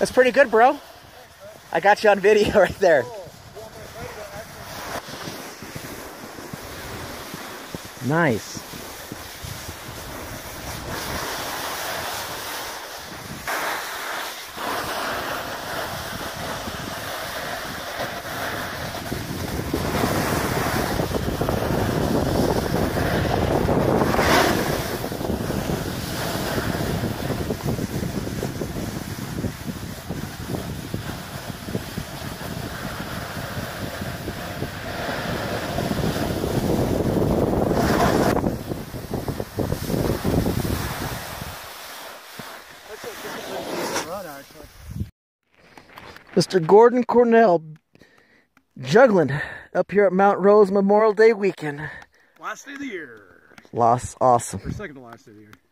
That's pretty good, bro. I got you on video right there. Nice. Mr. Gordon Cornell juggling up here at Mount Rose Memorial Day weekend. Last day of the year. Awesome. Or second to last day of the year.